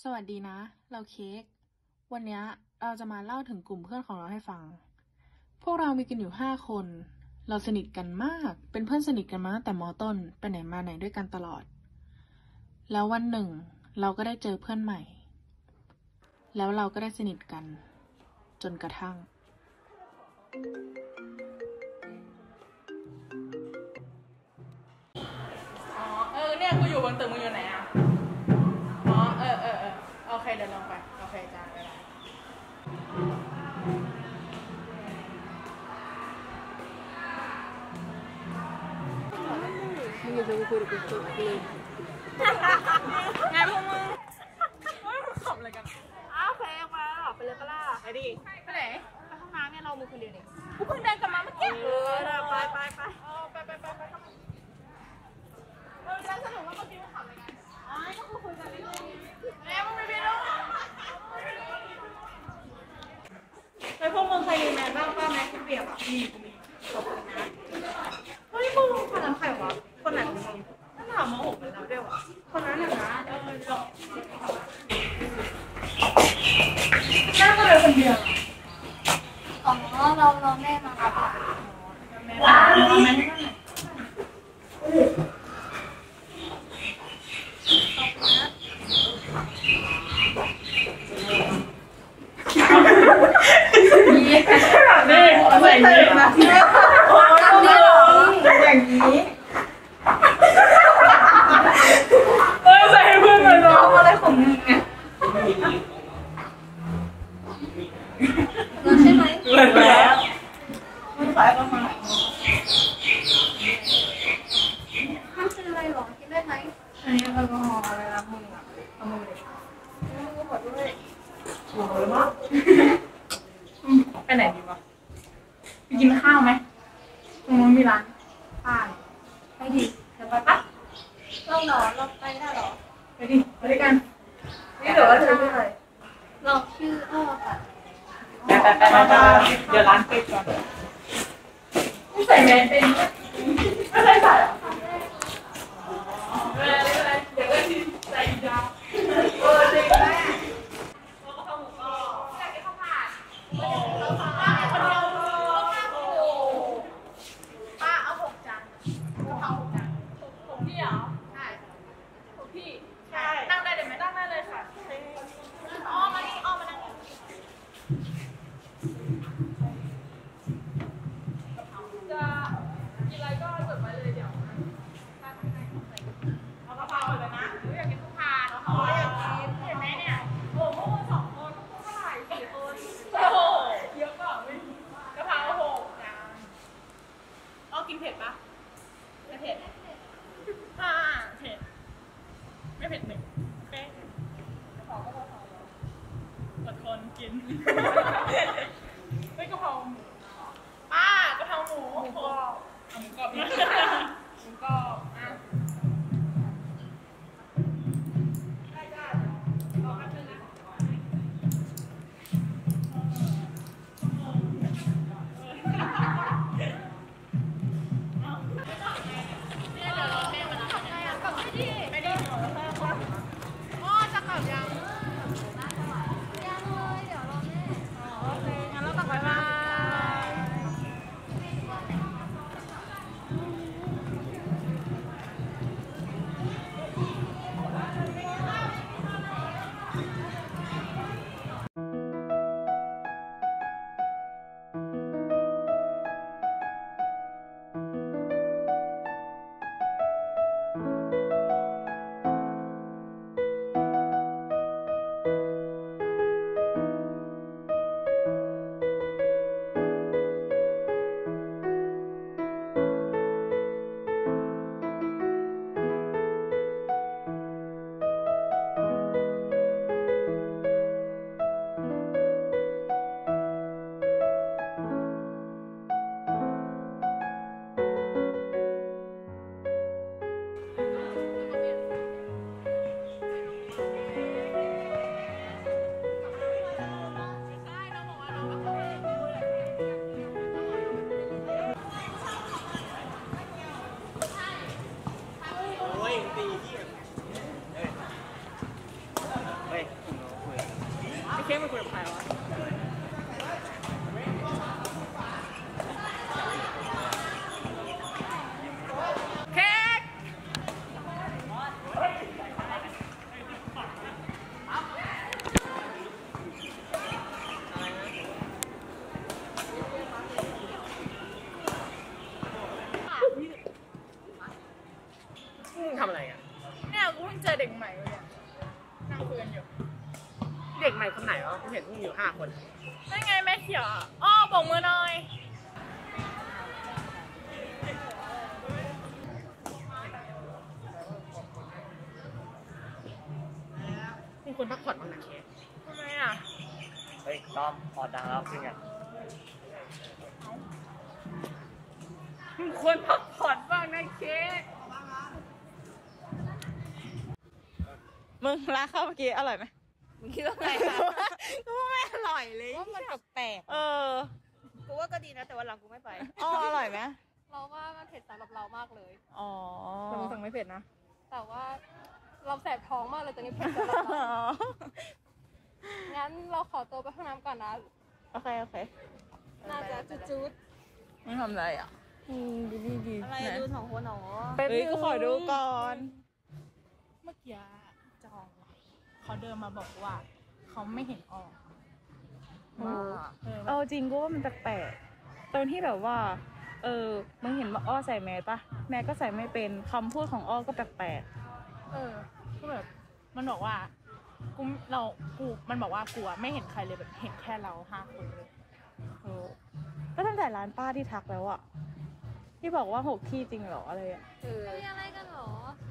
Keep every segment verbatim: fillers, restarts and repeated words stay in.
สวัสดีนะเราเค้กวันนี้เราจะมาเล่าถึงกลุ่มเพื่อนของเราให้ฟังพวกเรามีกันอยู่ห้าคนเราสนิทกันมากเป็นเพื่อนสนิทกันมาตั้งแต่ม.ต้นไปไหนมาไหนด้วยกันตลอดแล้ววันหนึ่งเราก็ได้เจอเพื่อนใหม่แล้วเราก็ได้สนิทกันจนกระทั่งอ๋อเออเนี่ยกูอยู่บนตึกมึงอยู่ไหนอ่ะอ๋อเออเออเออโอเคเดินลงไปโอเคจ้าได้ละมึงอย่าจะคุยกับกูตัวกูเลยไงพวกมึงเฮ้ยมึงขำอะไรกันอ้าวแพงมาหรอไปเลยปะล่ะไปดิไปไหนไปห้องน้ำเนี่ยเรามึงคนเดียวนี่กูเพิ่งเดินกลับมาเมื่อกี้เออไปไปไปเออไปไปไปไปเออฉันสนุกว่าเมื่อกี้มึงขำอะไรกันอ๋อก็คือคุยกันเรื่อยๆแล้วมึงไม่ไปรู้ไปพวกมึงใครมีแมสบ้างป้าแมสกูเปียกอ่ะมีกูมีขอบคุณนะเฮ้ยมึงคนนั้นใครวะคนไหนของมึงนั่นถามม.หกเหมือนเราด้วยวะคนนั้นน่ะนะเออจบนั่งก็เลยคนเดียวอ๋อเราเราแม่มารับอ่ะแม่ว้าวแม่นี่ใส่นี้นะโอ้ยอย่างนี้เอ้ยใส่ให้เพื่อนหน่อยเนาะอะไรของมึงเนี่ยเราใช่ไหมเลิกแล้วมึงใส่ก็มามันคืออะไรหรอกินได้ไหมอันนี้แอลกอฮอล์อะไรนะมึงอ่ะเอามือเลยมือขอด้วยโอ้ยมากไปไหนดีวะไปกินข้าวไหมตรงนู้นมีร้านข้าวไปดิเดี๋ยวไปปะเราหรอเราไปได้หรอไปดิไปด้วยกันนี่เดี๋ยวว่าเธอชื่ออะไรเราชื่ออ้อค่ะไปไปไปไปเดี๋ยวร้านปิดก่อนไม่ใส่แมสเป็นไม่ใส่ใส่หรอไม่เป็นไรไม่เป็นไรเดี๋ยวก็ทิ้งใส่ยาวเออจริงแม่เราก็ทำหมูกรอบอยากกินข้าวผัดโอ้เราทำได้คนเดียวโอ้ป้าเอาหกจานกะเพราหกจานผมพี่เหรอใช่ผมพี่ใช่นั่งได้เดี๋ยวไม่นั่งได้เลยค่ะอ้อมานี่อ้อมานั่งนี่จะกินอะไรก็จดไว้เลยเดี๋ยวป้าทำให้เอากะเพราเลยนะหรืออยากกินข้าวผัดอ๋ออยากกินเห็นไหมเนี่ยโอ้โหสองคนพวกเท่าไหร่สี่คนโอ้โหเยอะกว่าไม่กะเพราหกจานอ้อกินเผ็ดปะไม่เผ็ดห้าเผ็ดไม่เผ็ดหนึ่งโอเคกะเพราก็กะเพราอดทนกินไม่กะเพราหมูป้ากะเพราหมูหมูกรอบหมูกรอบหมูกรอบอ่ะได้จ้ารอแป๊บนึงนะไปดิพ่อจะกลับยังยังเลยเดี๋ยวเราแม่ค้กมันคุยกับใครวะเค้กทำอะไรอ่ะเนี่ยกูเพิ่งเจอเด็กใหม่เนี่ยนั่งคุยกันอยู่เด็กใหม่คนไหนวะกูเห็นมึงอยู่ห้าคนนั่นไงแม่เขียวอ้อบอกมือหน่อยมึงควรพักผ่อนบ้างนะเค้กทำไมอ่ะเฮ้ยต้อมพอดังแล้วขึ้นไงมึงควรพักผ่อนบ้างนะเค้กมึงร้านข้าวเมื่อกี้อร่อยไหมมึงคิดว่าไงคะกูว่าไม่อร่อยเลยว่ามันแปลกเออกูว่าก็ดีนะแต่วันหลังกูไม่ไปอ๋ออร่อยไหมเราว่ามันเผ็ดสำหรับเรามากเลยอ๋อแต่มึงสั่งไม่เผ็ดนะแต่ว่าเราแสบท้องมากเลยตอนนี้เผ็ดสำหรับเรางั้นเราขอตัวไปห้องน้ำก่อนนะโอเคโอเคน่าจะจุดๆมึงทำอะไรอ่ะอืมดีดีดีอะไรดูสองคนหนอเป็นกูขอดูก่อนเมื่อกี้จองเขาเดินมาบอกว่าเขาไม่เห็นออกมาเออจริงกูว่ามันแปลกตอนที่แบบว่าเออมึงเห็นว่าอ้อใส่แมสปะแมสก็ใส่ไม่เป็นคำพูดของอ้อก็แปลกๆเออก็แบบมันบอกว่ากูเรากูมันบอกว่ากูไม่เห็นใครเลยแบบเห็นแค่เราห้าคนเลยเออก็ตั้งแต่ร้านป้าที่ทักแล้วอะที่บอกว่าหกที่จริงเหรออะไรอะเออมีอะไรกันหรอ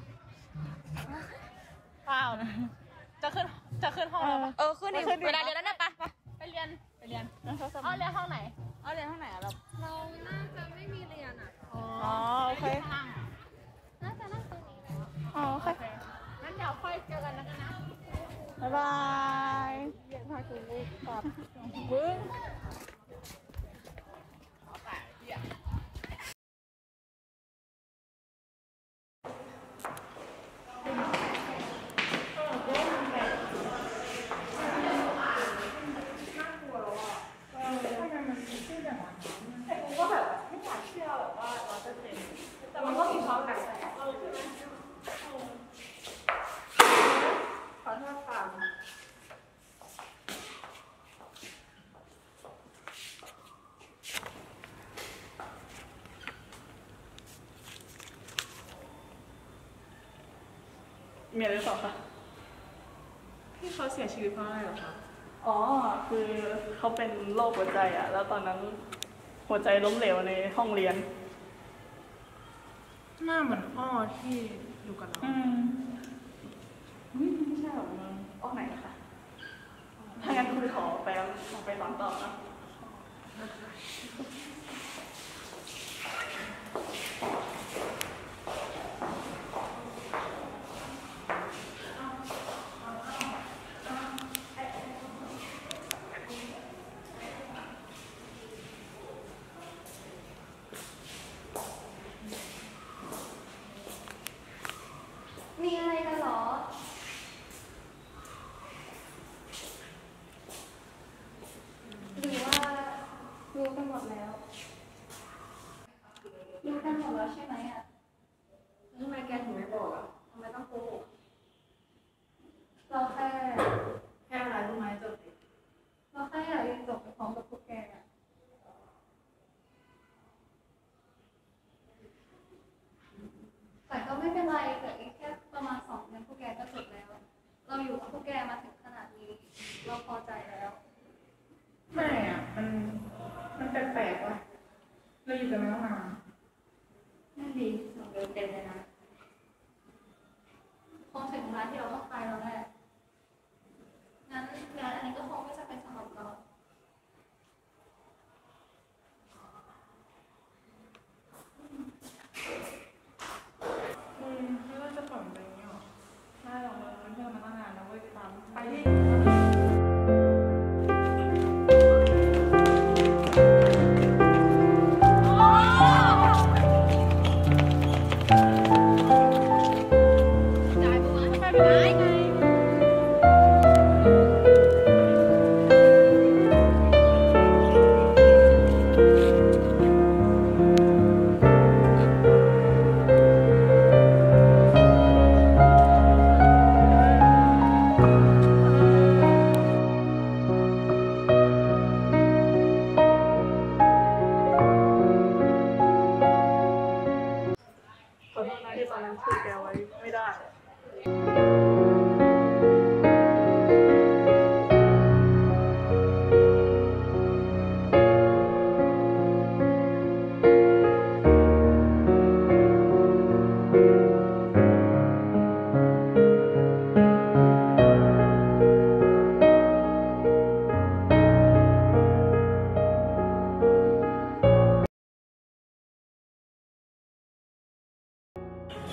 เปล่าจะขึ้นจะขึ้นห้องแล้วปะเออขึ้นดิเวลาเรียนแล้วนะปะไปเรียนไปเรียนอ๋อเรียนห้องไหนอ๋อเรียนห้องไหนอะเราเราน่าจะไม่มีเรียนอ่ะอ๋อโอเคน่าจะนั่งตรงนี้แล้วอ๋อโอเคงั้นเดี๋ยวค่อยเจอกันแล้วกันนะบ๊ายบายเรียนพาคุณลูกกลับบึ้งมีอะไรหรือเปล่าคะที่เขาเสียชีวิตเพราะอะไรหรอคะอ๋อคือเขาเป็นโรคหัวใจอ่ะแล้วตอนนั้นหัวใจล้มเหลวในห้องเรียนหน้าเหมือนอ้อที่อยู่กับเราอืมไม่ใช่หรอกมึงอ้อไหนคะถ้างั้นคุณขอไปขอไปสอนต่อนะมีอะไรกันหรอหรือว่ารู้กันหมดแล้วรู้กันหมดแล้วใช่ไหมอ่ะทำไมแกถึงไม่บอกอ่ะทำไมต้องโกหกเราแค่แค่อะไรรู้ไหมจบเราแค่อยากเรียนจบไปพร้อมกับพวกแกแต่ก็ไม่เป็นไรเกิดอีกแค่ประมาณสองเดือนพวกแกก็จบแล้วเราอยู่กับพวกแกมาถึงขนาดนี้เราพอใจแล้วไม่อ่ะมันมันแปลกๆว่ะเราอยู่กันมาตั้งนานนั่นดีสองเดือนเต็มเลยนะคงถึงเวลาที่เราต้องไปแล้วแหละงั้นงานอันนี้ก็คงไม่จะเป็นสำหรับเราไม่ว่าจะปล่อยไปอย่างนี้หรอไม่หรอกมันเพื่อนมาตั้งนานแล้วเว้ยตามไปที่ได้ปะวะไม่ได้ไง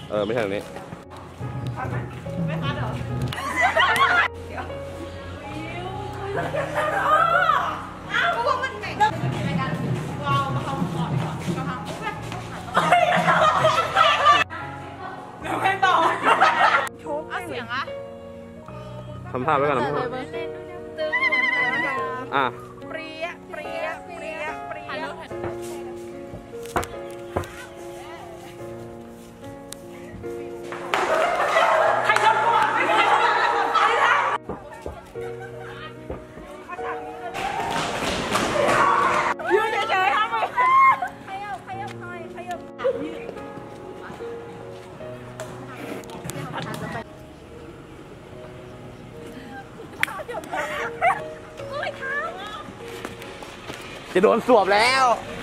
เออไม่ใช่ตรงนี้ไม่คัดเหรอเดี๋ยวอ้าวเพราะว่ามันแบ่งกันเป็นรายการเรามาทำก่อนก่อนกระเพราปุ๊บแบบเดี๋ยวให้ต่อชุบเอาเสียงอะทำภาพไว้ก่อนนะตึงเหมือนกันอ่ะเปรี้ยเปรี้ยเปรี้ยเปรี้ยยืนเฉยๆทำไมขยับขยับหน่อยขยับโอ้ยเท้าจะโดนสวบแล้วเ